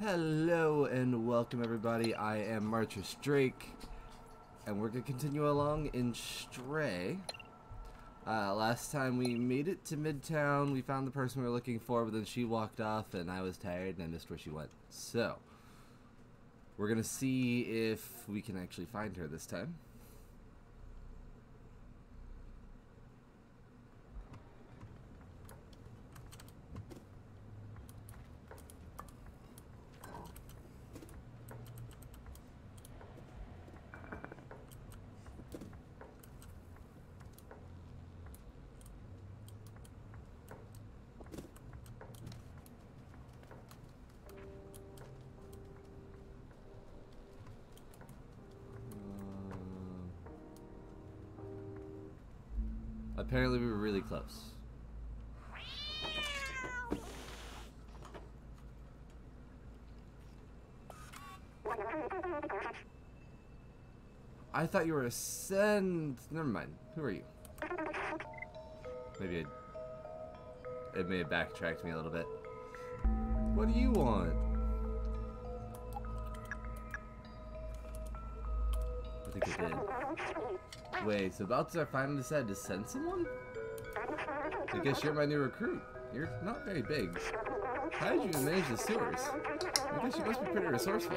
Hello and welcome everybody, I am Marcus Drake, and we're going to continue along in Stray. Last time we made it to Midtown, we found the person we were looking for, but then she walked off and I was tired and I missed where she went. So, we're going to see if we can actually find her this time. Apparently we were really close. I thought you were a send. Never mind. Who are you? Maybe it may have backtracked me a little bit. What do you want? I think it did. Wait, so Balthazar finally decided to send someone? I guess you're my new recruit. You're not very big. How did you manage the sewers? I guess you must be pretty resourceful.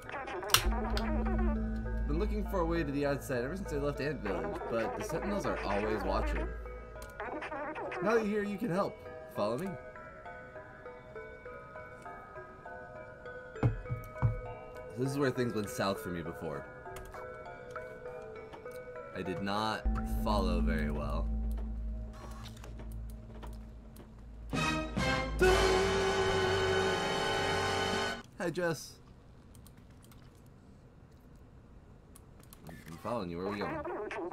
Been looking for a way to the outside ever since I left Ant Village, but the Sentinels are always watching. Now that you're here, you can help. Follow me. This is where things went south for me before. I did not follow very well. Hi, Jess. I'm following you. Where are we going?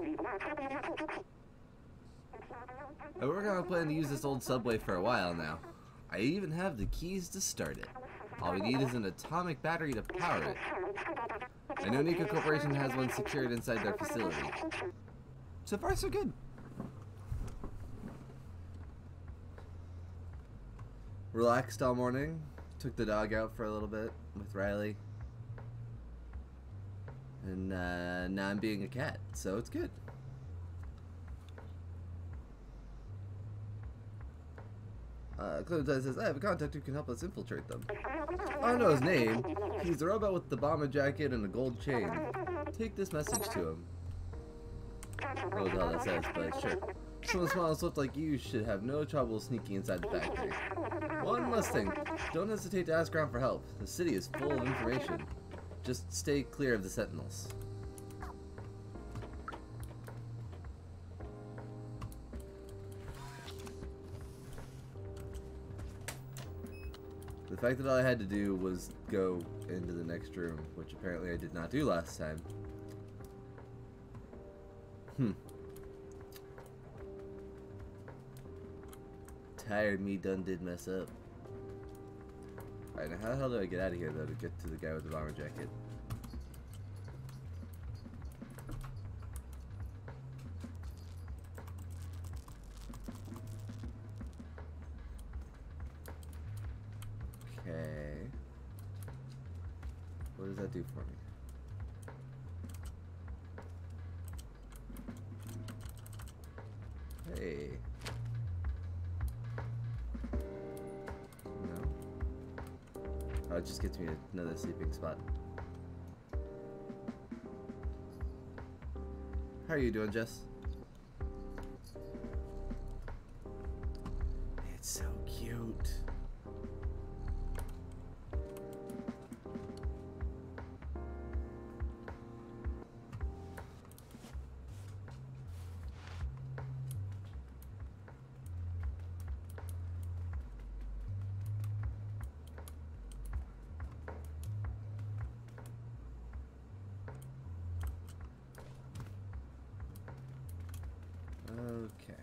I've been working on a plan to use this old subway for a while now. I even have the keys to start it. All we need is an atomic battery to power it. I know Nico Corporation has one secured inside their facility. So far, so good. Relaxed all morning. Took the dog out for a little bit with Riley. And now I'm being a cat, so it's good. Clementine says, I have a contact who can help us infiltrate them. I don't know his name. He's the robot with the bomber jacket and a gold chain. Take this message to him. I don't know what the hell that says, but sure. Someone small and swift like you should have no trouble sneaking inside the factory. One last thing. Don't hesitate to ask around for help. The city is full of information. Just stay clear of the Sentinels. The fact that all I had to do was go into the next room, which apparently I did not do last time. Tired me done did mess up. Alright, now how the hell do I get out of here though to get to the guy with the bomber jacket? Okay. What does that do for me? Hey. No. Oh, it just gets me another sleeping spot. How are you doing, Jess? It's so cute. Okay.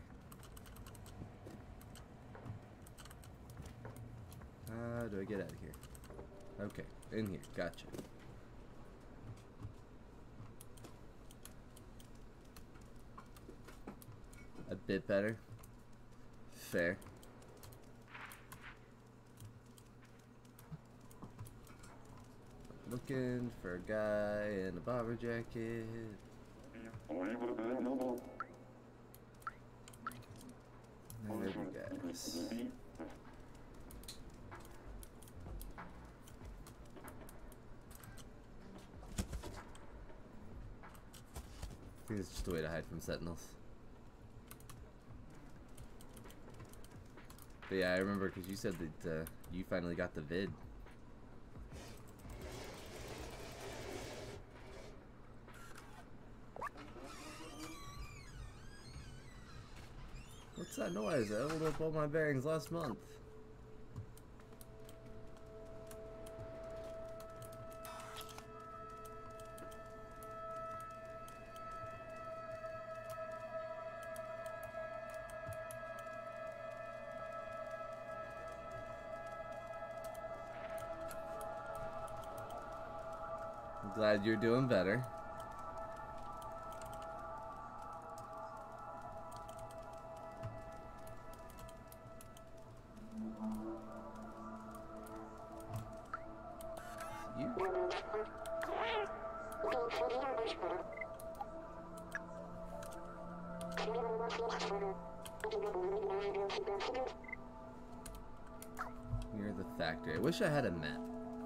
How do I get out of here? Okay, in here. Gotcha. A bit better. Fair. Looking for a guy in a bomber jacket. Maybe guys. I think it's just a way to hide from sentinels. But yeah, I remember because you said that you finally got the vid. What's that noise? I leveled up all my bearings last month. I'm glad you're doing better. You? Near the factory. I wish I had a map.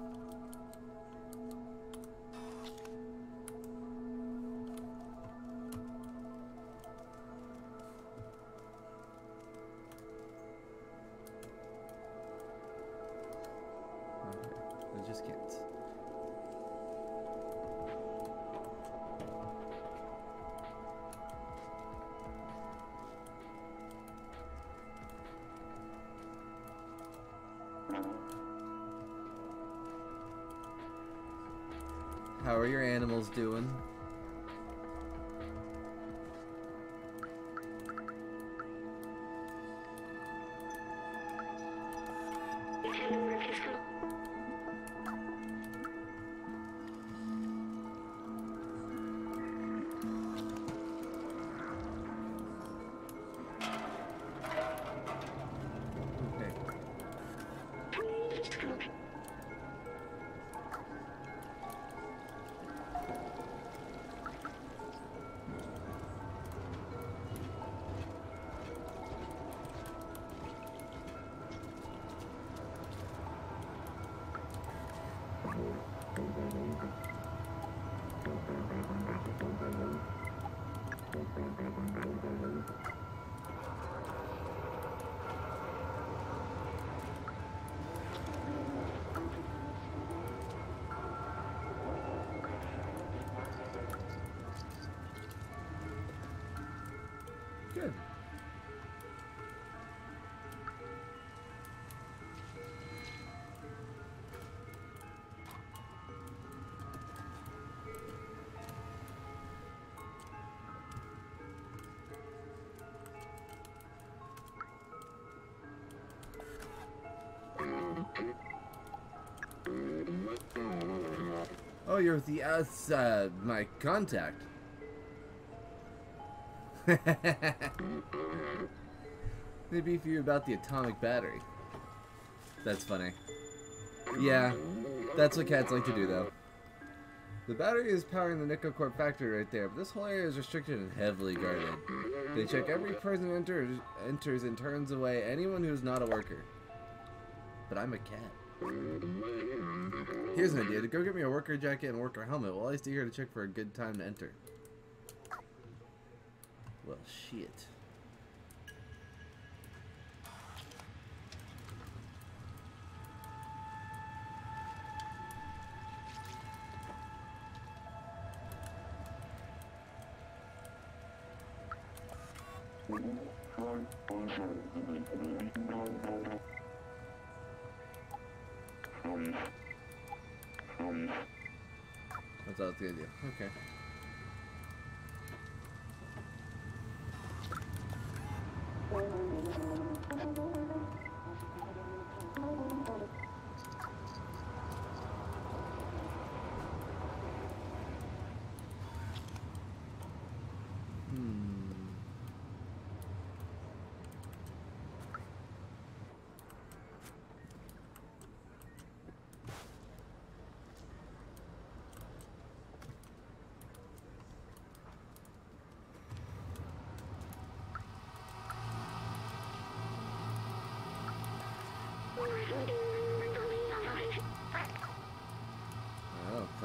I just can't. How are your animals doing? Good. Oh, you're the my contact. Maybe if you're about the atomic battery. That's funny. Yeah, that's what cats like to do, though. The battery is powering the Nicocorp factory right there, but this whole area is restricted and heavily guarded. They check every person who enters and turns away anyone who's not a worker. But I'm a cat. Here's an idea. To go get me a worker jacket and worker helmet while I stay here to check for a good time to enter. Well, shit. That's the idea. Okay.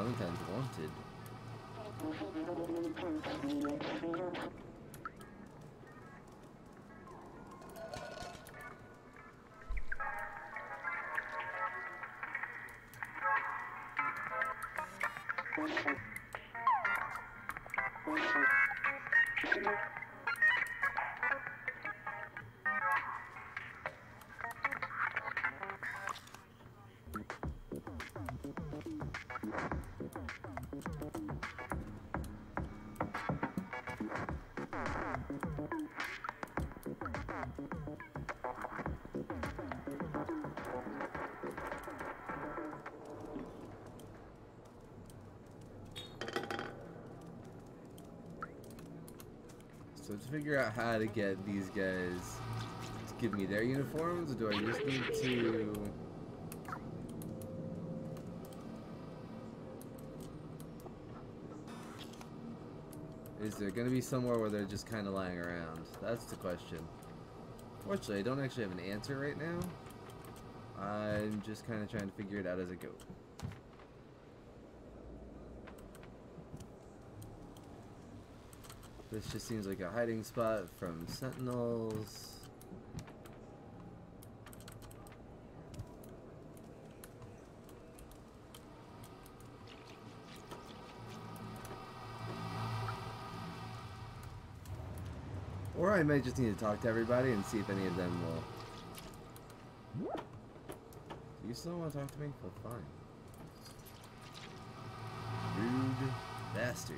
Clementine's wanted. So to figure out how to get these guys to give me their uniforms, or do I just need to... Is there going to be somewhere where they're just kind of lying around? That's the question. Fortunately, I don't actually have an answer right now. I'm just kind of trying to figure it out as I go. This just seems like a hiding spot from sentinels. Or I might just need to talk to everybody and see if any of them will. Do you still want to talk to me? Well, fine. Rude bastard.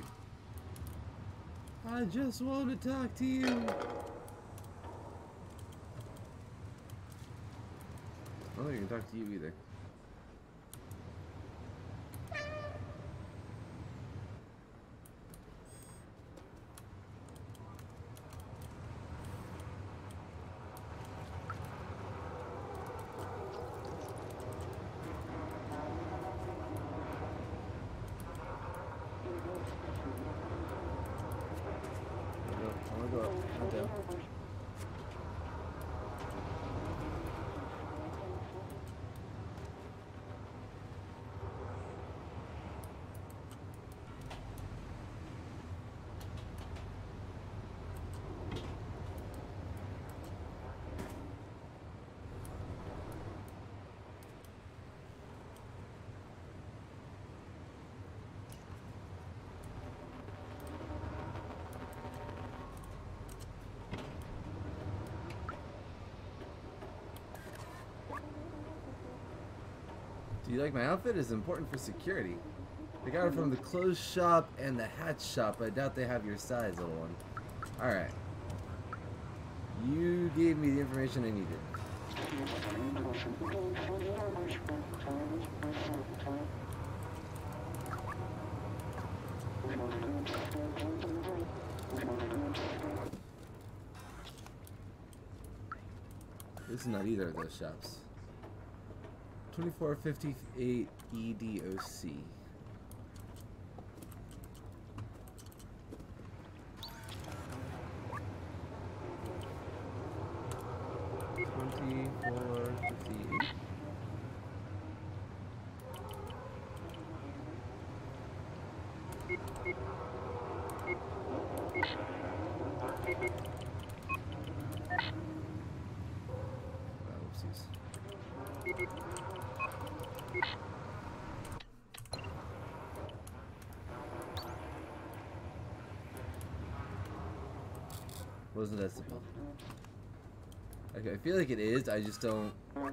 I just want to talk to you. I don't think I can talk to you either. Do you like my outfit? It's important for security. I got it from the clothes shop and the hat shop. I doubt they have your size, little one. Alright. You gave me the information I needed. This is not either of those shops. 2458 EDOC. Wasn't that simple? Okay, I feel like it is, I just don't...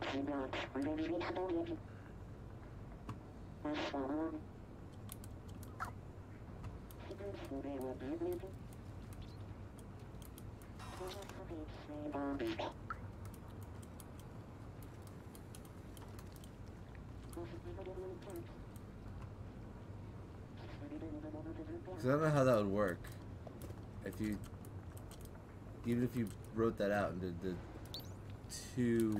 Because I don't know how that would work. If you... Even if you wrote that out and did the two...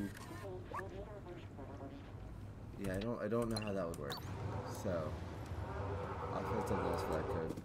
Yeah, I don't know how that would work. So, I'll find something else for that code.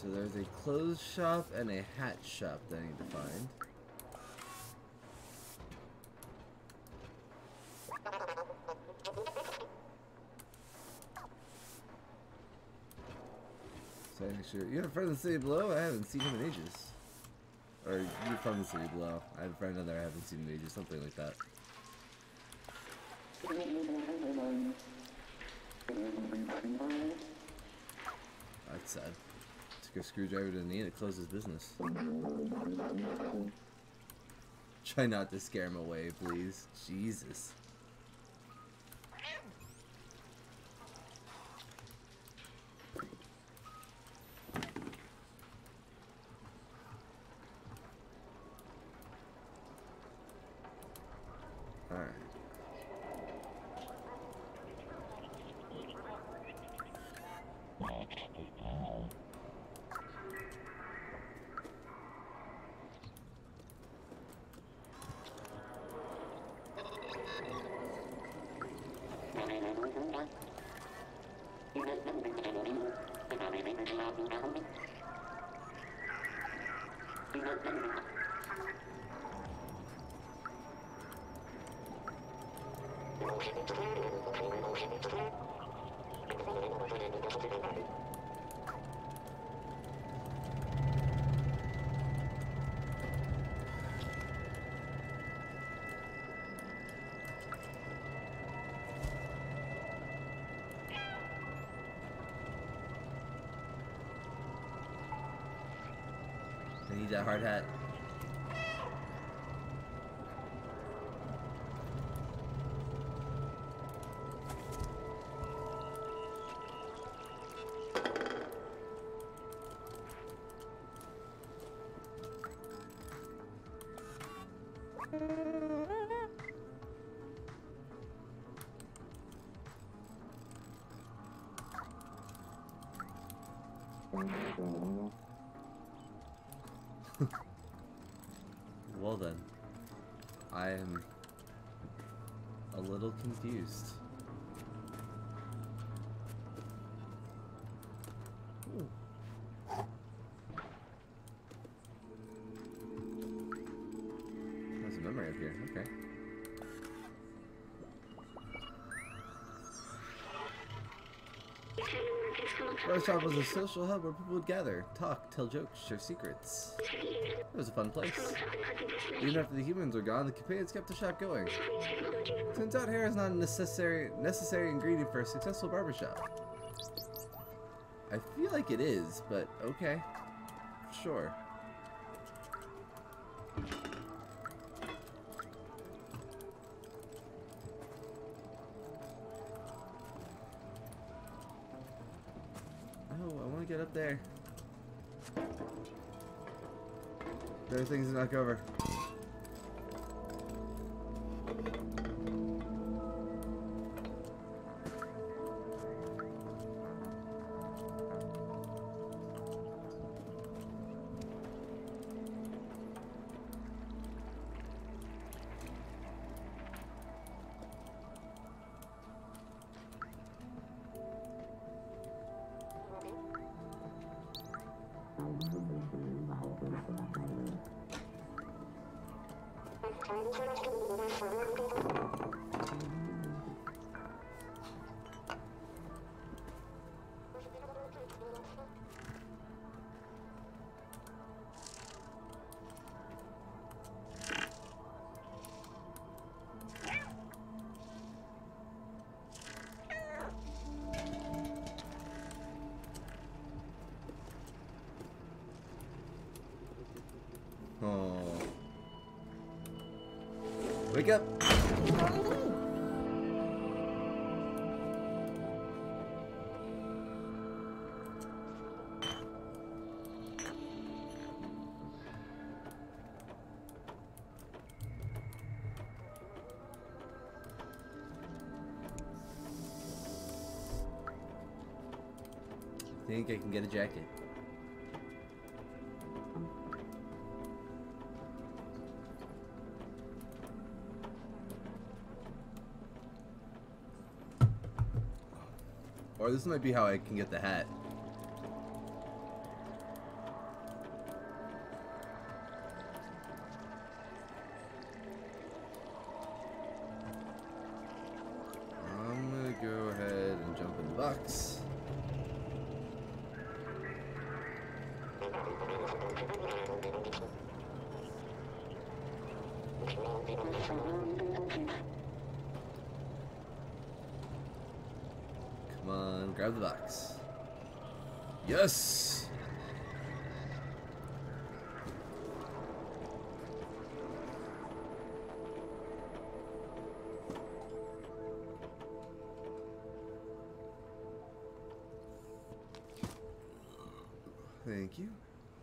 So there's a clothes shop and a hat shop that I need to find. So sure. You have a friend in the city below? I haven't seen him in ages. Or you're from the city below. I have a friend in there I haven't seen in ages, something like that. That's sad. Took a screwdriver to the knee and it closed his business. Try not to scare him away, please. Jesus. Alright. I need that hard hat. Well then, I am a little confused. Ooh. There's a memory up here, okay. Our shop was a social hub where people would gather, talk, tell jokes, share secrets. It was a fun place. Even after the humans were gone, the companions kept the shop going. Turns out hair is not a necessary ingredient for a successful barbershop. I feel like it is, but okay. Sure. Oh, I want to get up there. There are things to knock over. Oh. Wake up! I think I can get a jacket. Or this might be how I can get the hat. Come on, grab the box. Yes! Thank you.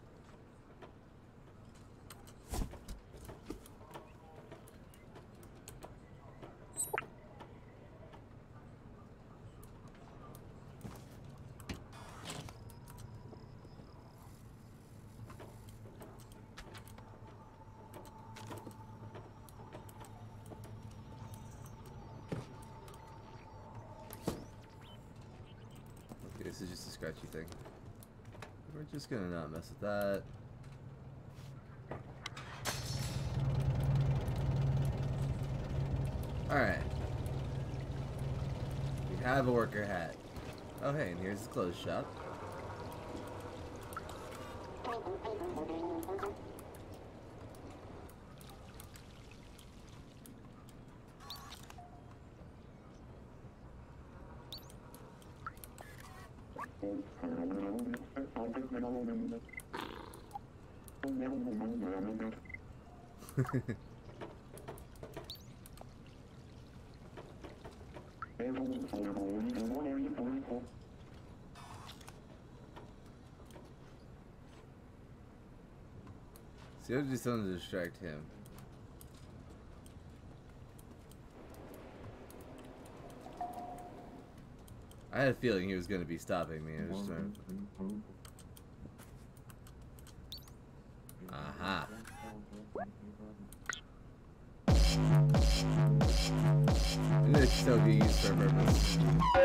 Okay, this is just a scratchy thing. We're just gonna not mess with that. Alright. We have a worker hat. Oh hey, and here's the clothes shop. See, I'll do something to distract him. I had a feeling he was going to be stopping me. I was trying to... Aha. And it's still being used for a purpose.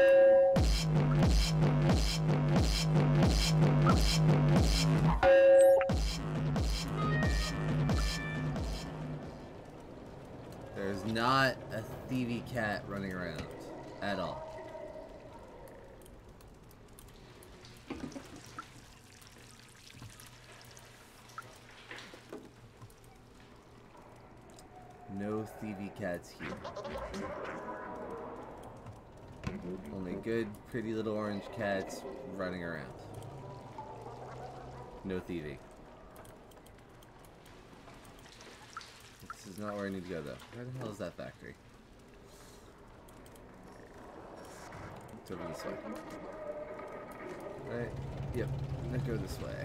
There's not a thievy cat running around at all. No thievy cats here. Only good, pretty little orange cats running around. No thieving. This is not where I need to go, though. Where the hell is that factory? It's over this way. Right? Yep. Let's go this way.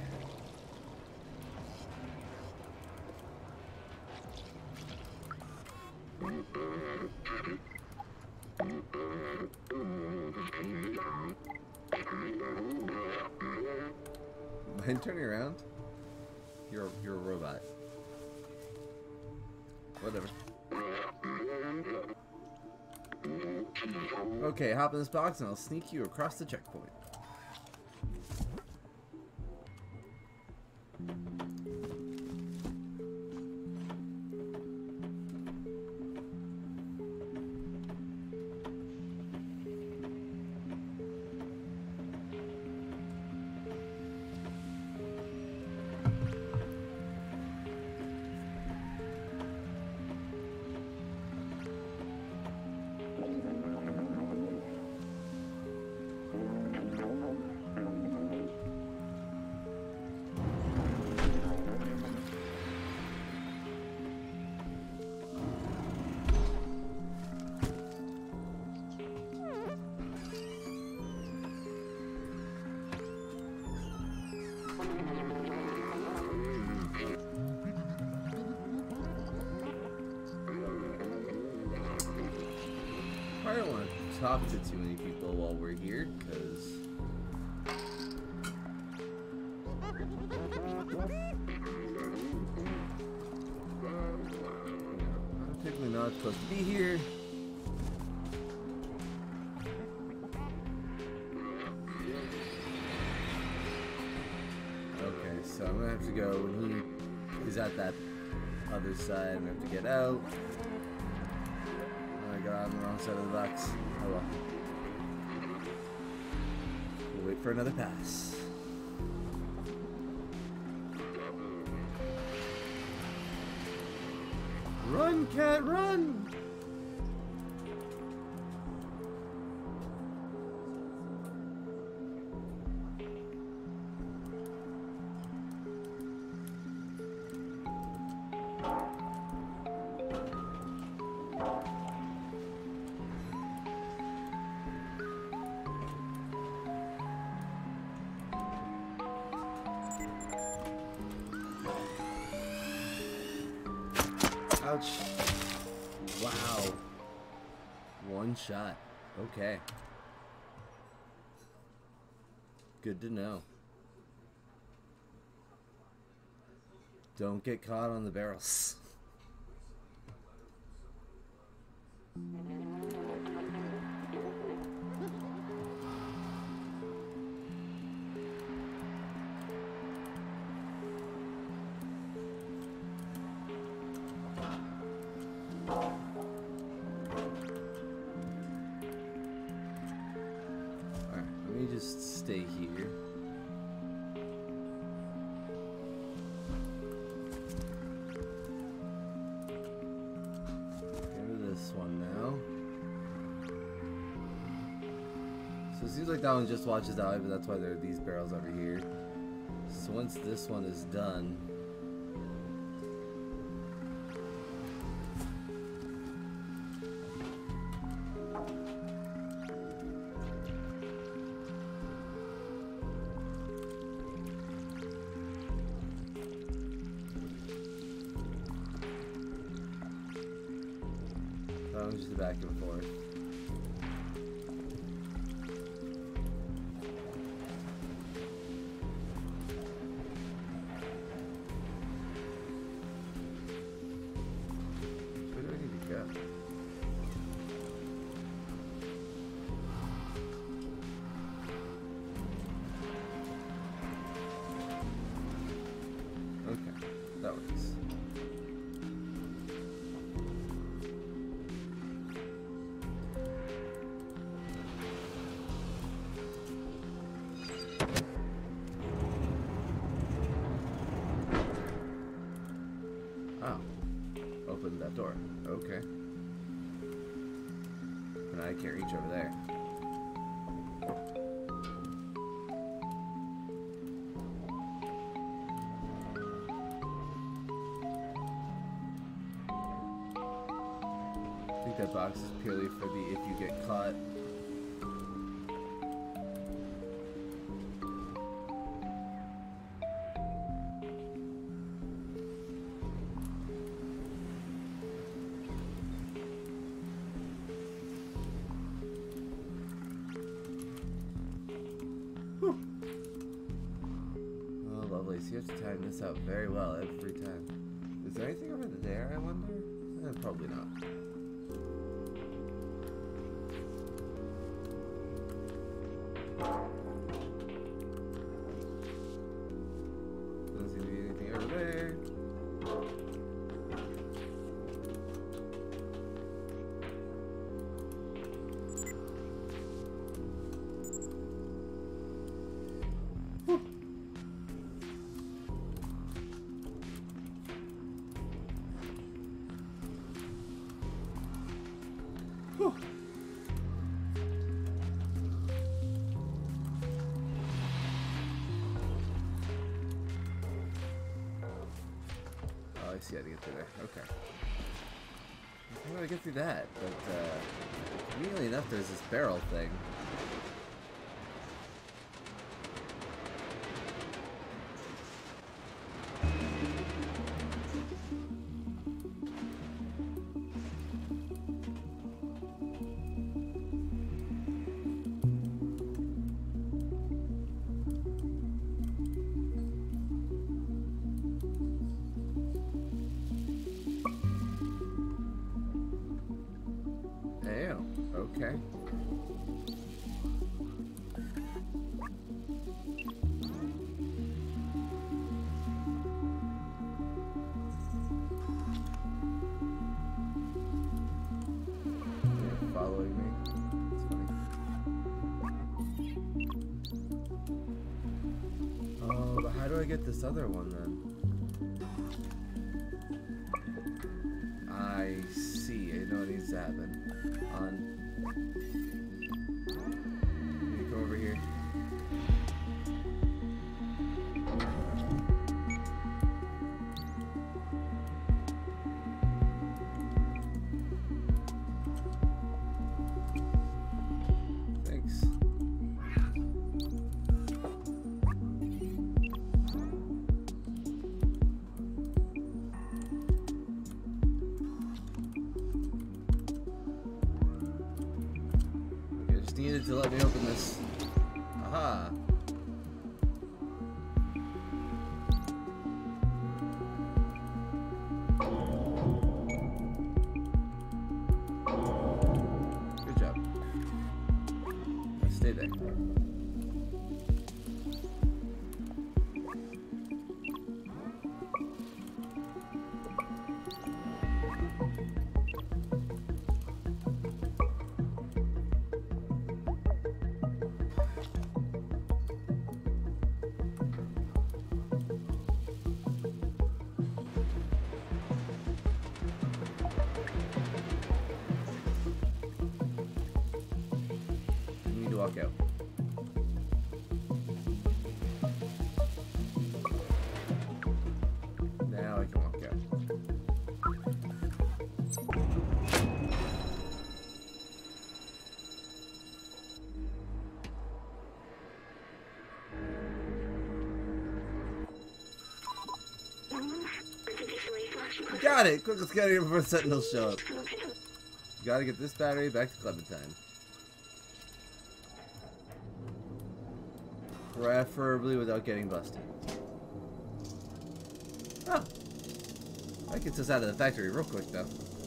Mind turning around? You're a robot. Whatever. Okay, hop in this box and I'll sneak you across the checkpoint. I don't want to talk to too many people while we're here, because I'm technically not supposed to be here. Okay, so I'm gonna have to go when he is at that other side. I'm gonna have to get out. I got on the wrong side of the box. Oh well. We'll wait for another pass. Run, cat, run! Ouch. Wow. One shot. Okay. Good to know. Don't get caught on the barrels. Just stay here. Go to this one now. So it seems like that one just watches that way, but that's why there are these barrels over here. So once this one is done, just back and forth. Where do I need to go? Okay, that works. Open that door. Okay. But I can't reach over there. I think that box is purely for the if you get caught. So you have to time this out very well every time. Is there anything over there, I wonder? Probably not. Doesn't seem to be anything over there. Whew. Oh, I see how to get through there. Okay. How do I get through that? But, conveniently enough, there's this barrel thing. Okay. They're following me. That's funny. Oh, but how do I get this other one then? I see. I know what needs to happen. You come over here. Thanks. Okay, just needed to let me open this. Aha! Good job. Now stay there. You need to walk out. Now I can walk out. Got it! Quick, let's get out of here before the Sentinels show up. Gotta get this battery back to Clementine. Preferably without getting busted. Oh! That gets us out of the factory real quick, though.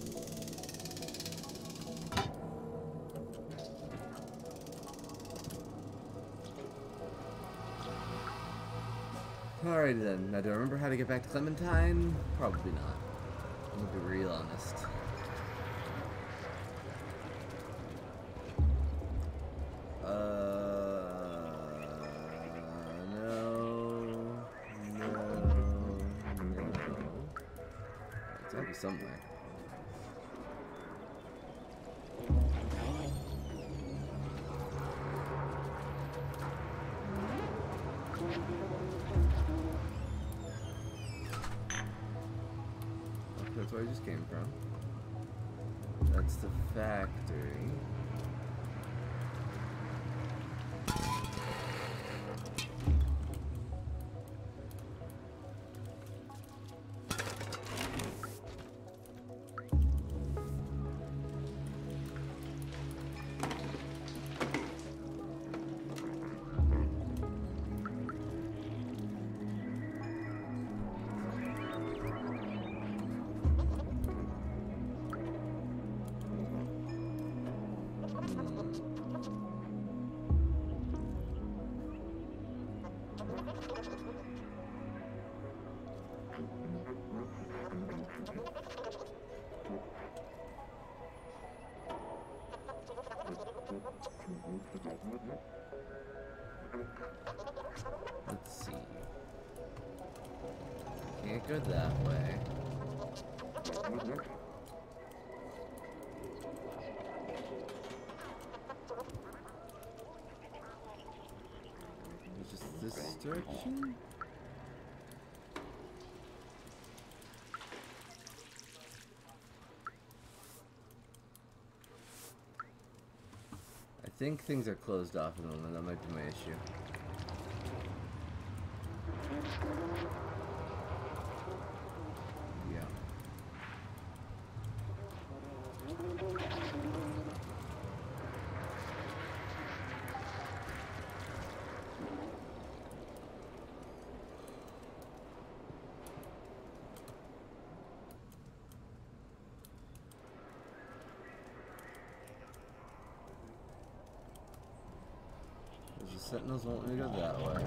Alrighty then. Now, do I remember how to get back to Clementine? Probably not. I'm gonna be real honest. No. It's gotta be somewhere. That's where I just came from. That's the factory. Let's see. Can't go that way. It's just this direction? I think things are closed off at the moment. That might be my issue. Yeah. The Sentinels won't let me go that way.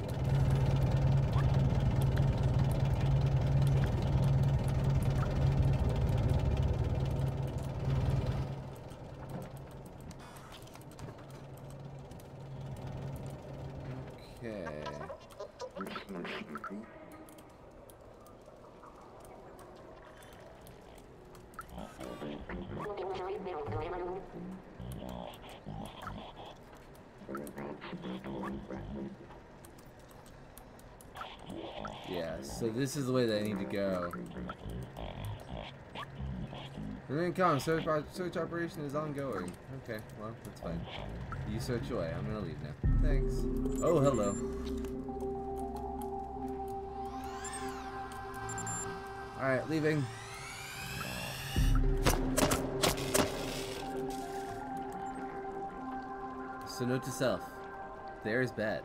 Okay. Yeah, so this is the way that I need to go. Remain calm. Search operation is ongoing. Okay, well, that's fine. You search away. I'm gonna leave now. Thanks. Oh, hello. Alright, leaving. So note to self. There is bad.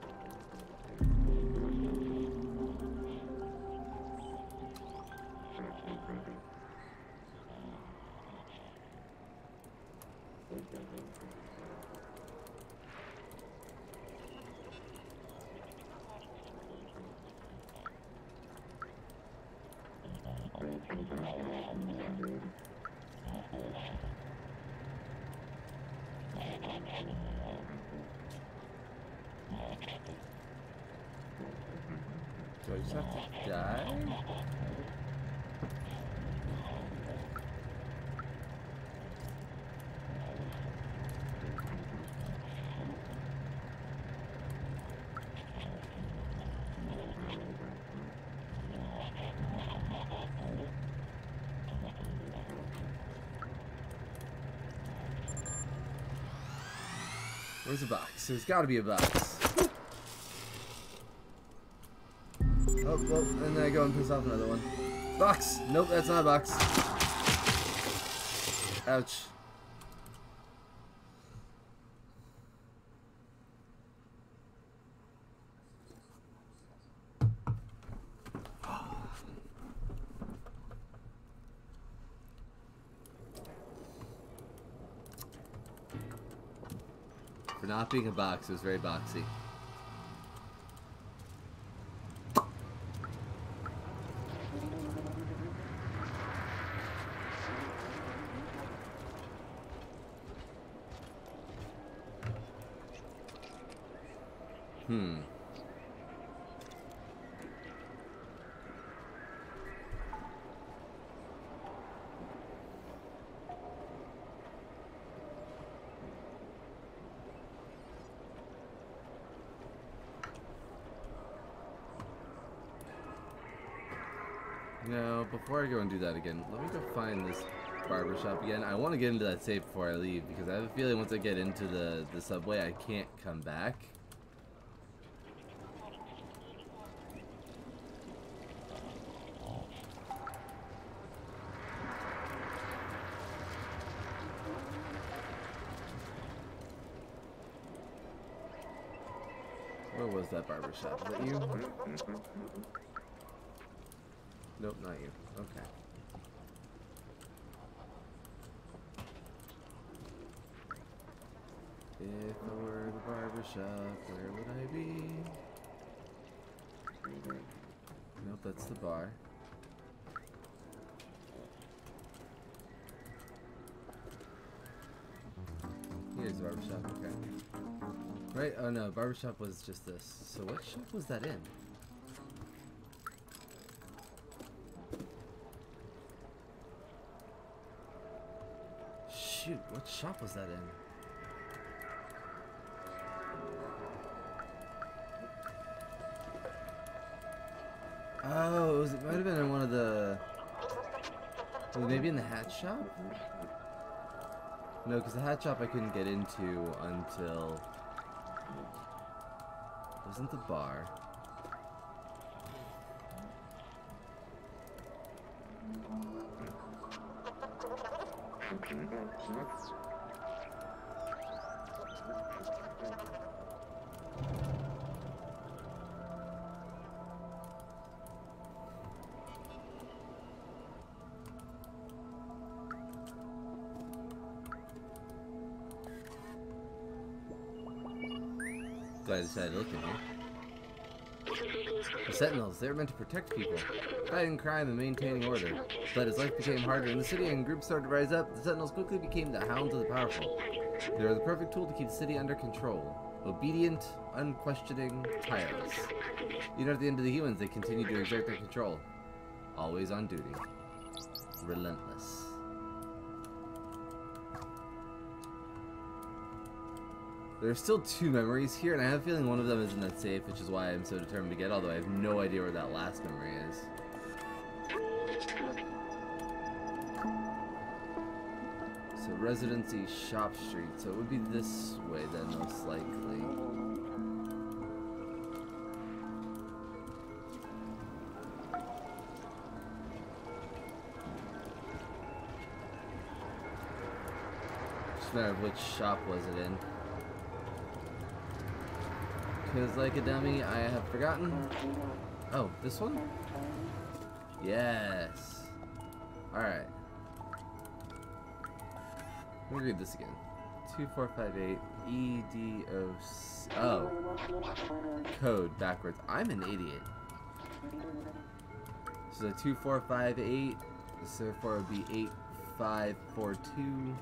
Do I just have to die? Where's the box? There's gotta be a box. Oh, well, and then I go and piss off another one. Box! Nope, that's not a box. Ouch. For not being a box, it was very boxy. No, before I go and do that again, let me go find this barbershop again. I want to get into that safe before I leave, because I have a feeling once I get into the subway, I can't come back. Where was that barbershop? Is that you? Nope, not you. Okay. If I were the barbershop, where would I be? Nope, that's the bar. Here's the barbershop, okay. Right? Oh no, barbershop was just this. So what shop was that in? Shoot, what shop was that in? Oh, it might have been in one of the... maybe in the hat shop? No, because the hat shop I couldn't get into until... it wasn't the bar. Glad I decided to look in here. The Sentinels, they were meant to protect people, fighting crime and maintaining order. But as life became harder in the city and groups started to rise up, the Sentinels quickly became the hounds of the powerful. They were the perfect tool to keep the city under control. Obedient, unquestioning, tireless. Even at the end of the humans, they continued to exert their control. Always on duty. Relentless. There's still 2 memories here, and I have a feeling one of them isn't that safe, which is why I'm so determined to get, although I have no idea where that last memory is. So Residency Shop Street, so it would be this way then, most likely. Just a matter of which shop was it in. Because like a dummy, I have forgotten. Oh, this one? Yes. Alright. Let me read this again. 2458 EDOC. Oh. Code backwards. I'm an idiot. So 2458. This therefore would be 8542.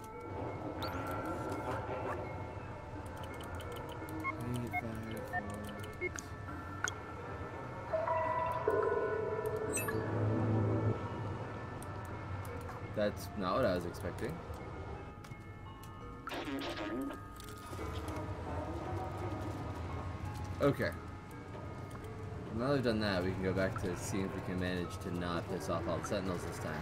8542. That's not what I was expecting. Okay. Now that we've done that, we can go back to seeing if we can manage to not piss off all the sentinels this time.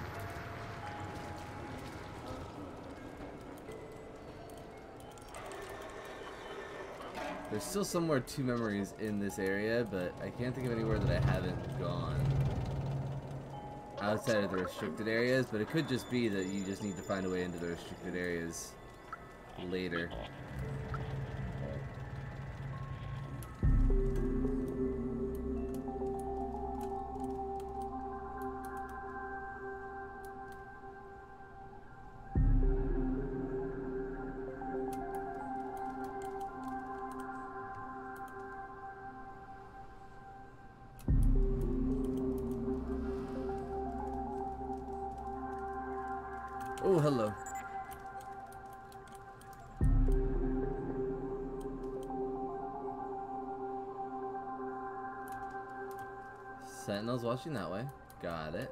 There's still somewhere 2 memories in this area, but I can't think of anywhere that I haven't gone outside of the restricted areas, but it could just be that you just need to find a way into the restricted areas later. Oh, hello. Sentinels watching that way. Got it.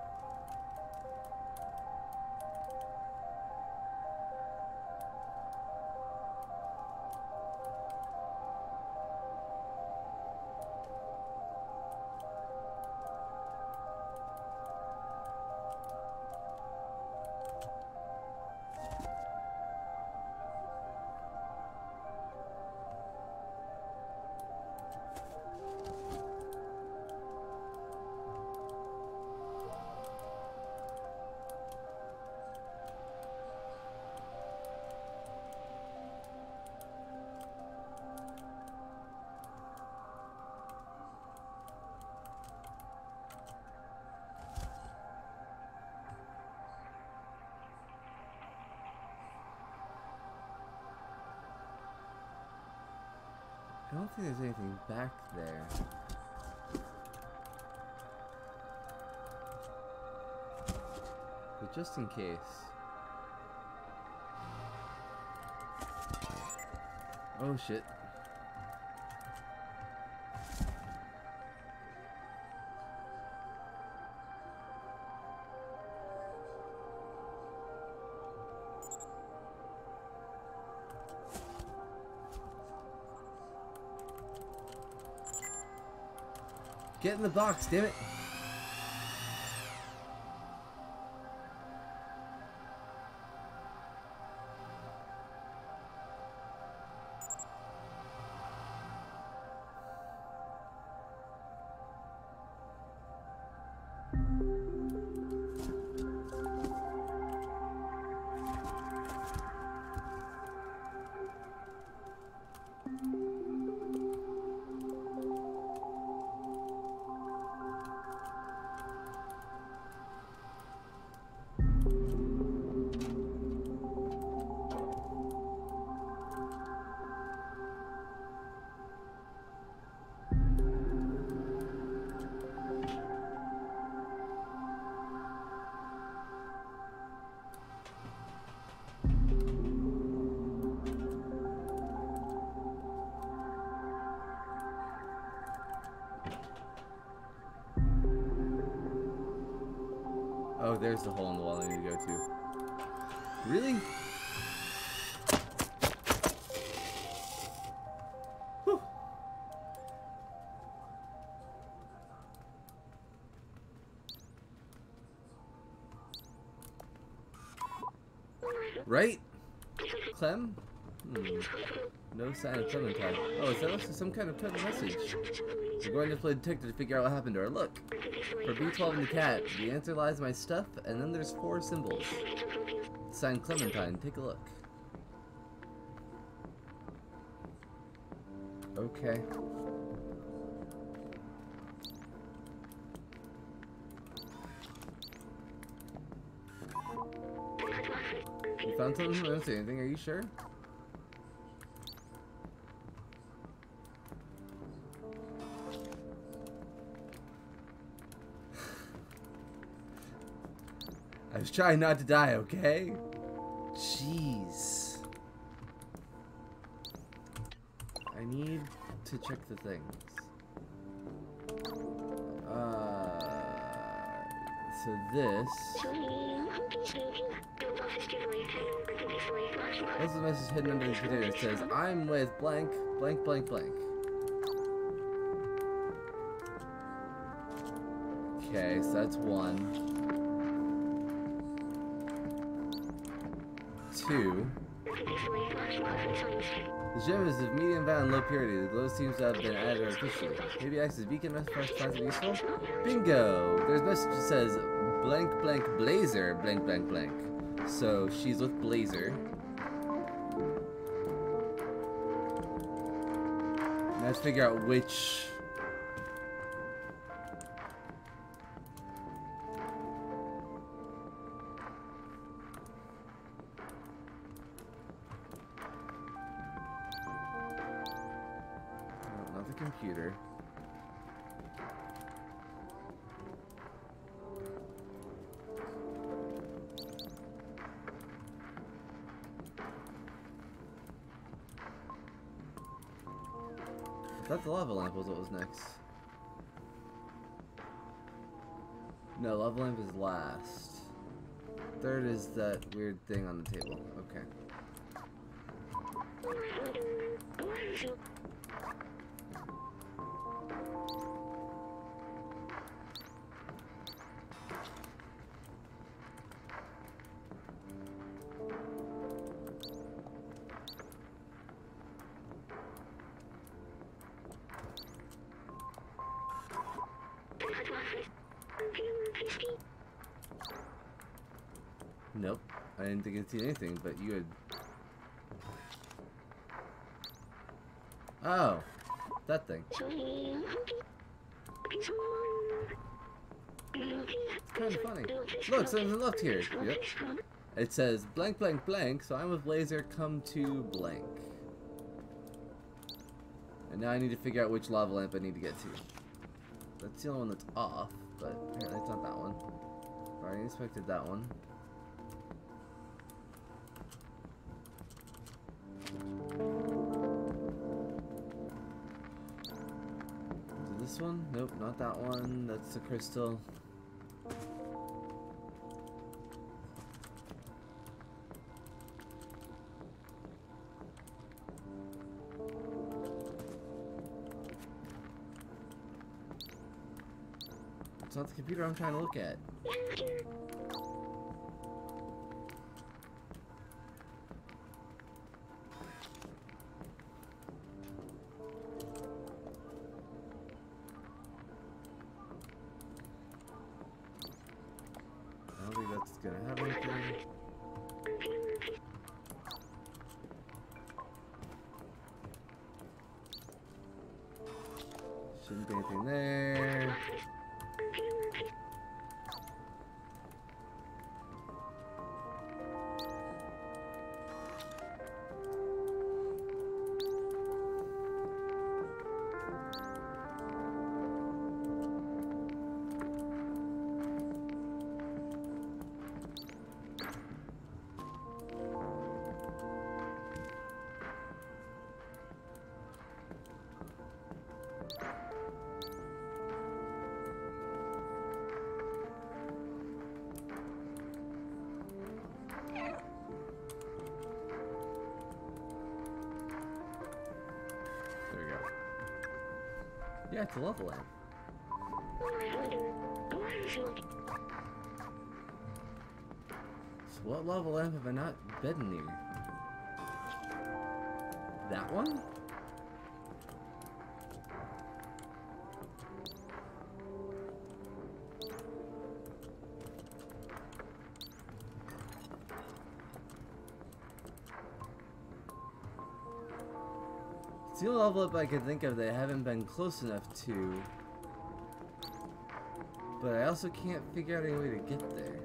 I don't think there's anything back there. But just in case. Oh shit. Get in the box, damn it. Oh, there's the hole in the wall I need to go to. Really? Right? Clem? No sign of Clementine. Oh, is that also some kind of code message? We're going to play detective to figure out what happened to her. Look. For B12 and the cat, the answer lies in my stuff, and then there's 4 symbols. Signed Clementine. Take a look. Okay. You found something? I don't see anything. Are you sure? I was trying not to die, okay? Jeez. I need to check the things. So this... What's the message hidden under the container? It says, I'm with blank, blank, blank, blank. Okay, so that's 1. 2. The gem is of medium value and low purity. The glow seems to have been added artificially. Maybe acts as a beacon message finds it useful? Bingo! There's a message that says blank blank blazer blank blank blank. So she's with Blazer. Now let's figure out which. Not the computer. I thought the lava lamp was what was next. No, lava lamp is last. Third is that weird thing on the table. Okay. Nope. I didn't think I'd seen anything, but you had... Oh! That thing. It's kind of funny. Look, something left here. Yep. It says blank blank blank, so I'm with Blazer, come to blank. And now I need to figure out which lava lamp I need to get to. That's the only one that's off, but apparently it's not that one. I already inspected that one. Is it this one? Nope, not that one. That's the crystal. It's not the computer I'm trying to look at. I don't think that's gonna have anything. Shouldn't be anything there. There we go. Yeah, it's a lava lamp. So What lava lamp have I not been near? That one? It's the only level up I can think of that I haven't been close enough to. But I also can't figure out any way to get there.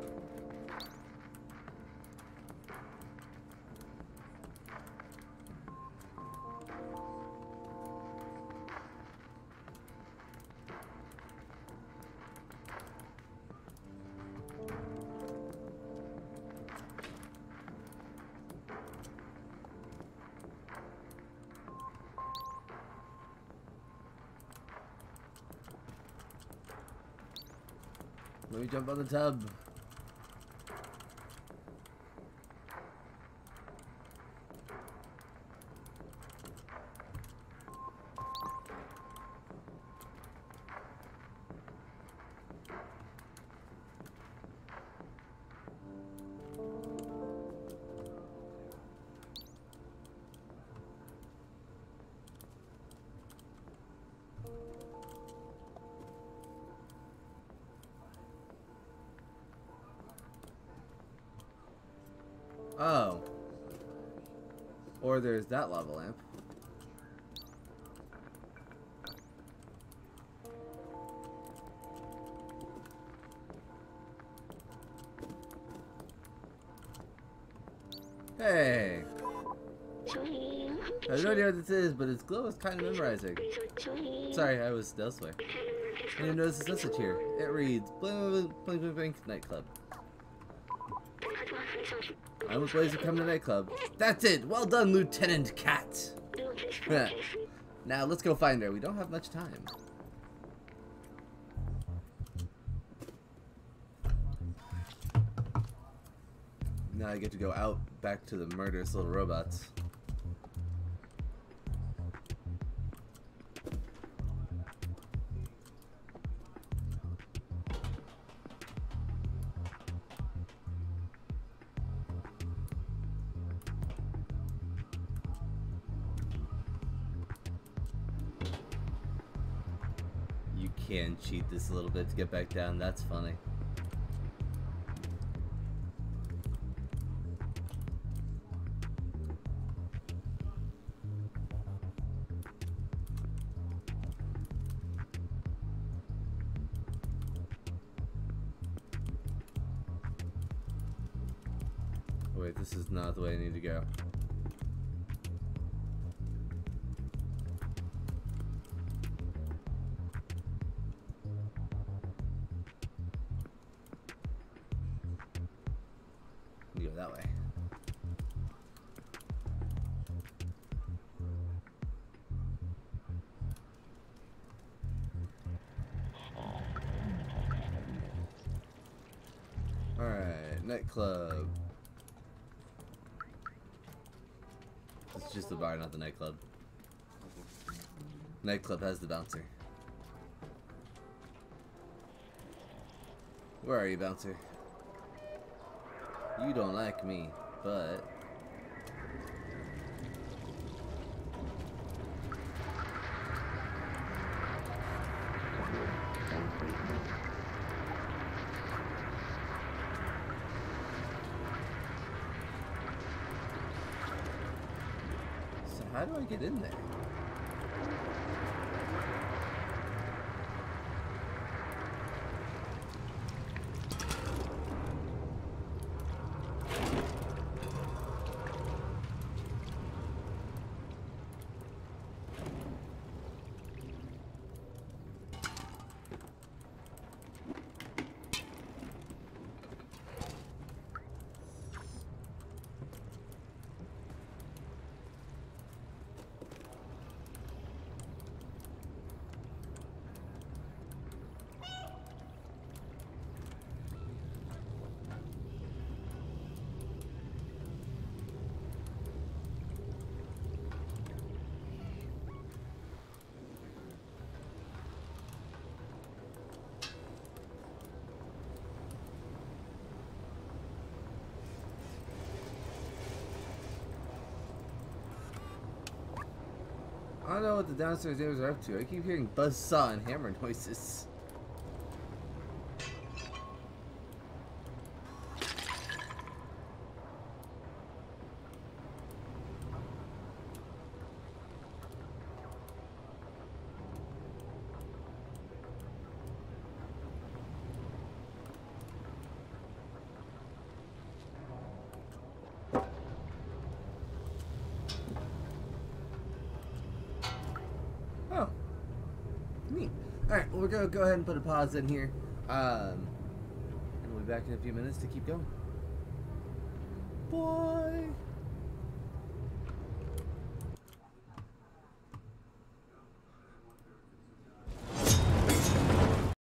Let me jump on the tub. Oh. Or there's that lava lamp. Hey! I have no idea what this is, but its glow is kind of memorizing. Sorry, I was elsewhere. I didn't notice this message here. It reads, Bling Bling Bling Bling Nightclub. I was ways to come to nightclub. That's it! Well done, Lieutenant Cat! Now, let's go find her. We don't have much time. Now I get to go out back to the murderous little robots. You can cheat this a little bit to get back down. That's funny. Wait, this is not the way I need to go. You go that way. Alright, nightclub. It's just the bar, not the nightclub. Nightclub has the bouncer. Where are you, bouncer? You don't like me, but... So how do I get in there? I don't know what the downstairs neighbors are up to. I keep hearing buzzsaw and hammer noises. Oh, neat. Alright, well, we're going to go ahead and put a pause in here. And we'll be back in a few minutes to keep going. Boy!